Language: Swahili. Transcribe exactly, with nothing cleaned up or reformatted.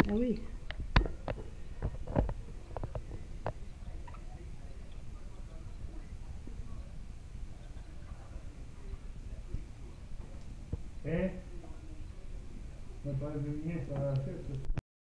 Ah oui. Eh? Non pas de venir, ça va faire.